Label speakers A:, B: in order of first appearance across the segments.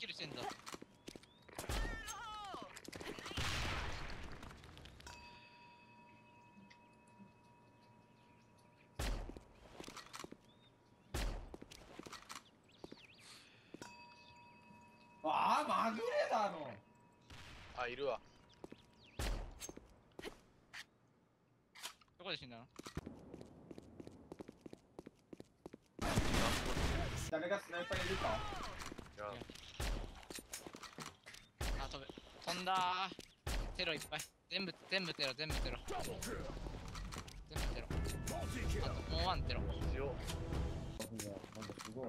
A: キルしてんだ。
B: ああ、まぐれだろ。
C: あ、いるわ。
A: どこで死んだの？
B: 誰がスナイパーいるか。
C: いや、
A: あ、飛んだー。テロいっぱい。全部テロ。全部テロ。あともうワンテロ。
C: 強っ。
B: いや、なんかすごい。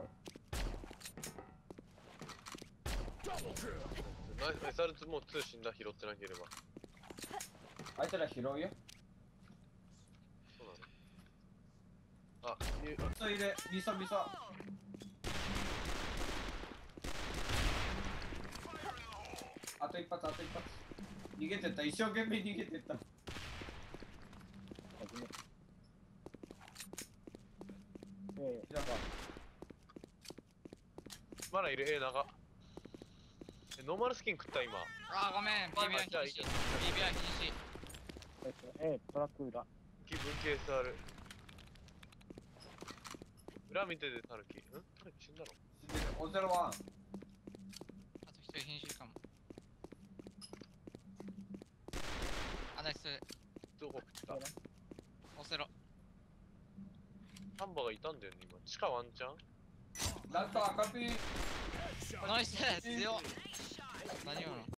C: ナイス SR2 もう2死んだ、拾ってなければ。
B: あいつら拾うよ。
C: そうなの？あ、
B: そういる。ミソ。あと一発。逃げてった。一生懸命逃げてった。
C: まだいる。長。ノーマルスキン食った今。
A: あーごめん。BBR
C: じゃあいいよ。
A: 瀕死。BBR 瀕死。
D: トラック裏。
C: 気分係 SR。裏見ててタヌキ。タヌキ死んだの？
B: 死んでる。オゼロワン。
A: あと一人瀕死かも。あ、ナイス。
C: どこ食った？
A: オセロ。
C: サンバがいたんだよね今。地下ワンチャン？
B: ラスト赤ピー。
A: ナイス強っ。何今の？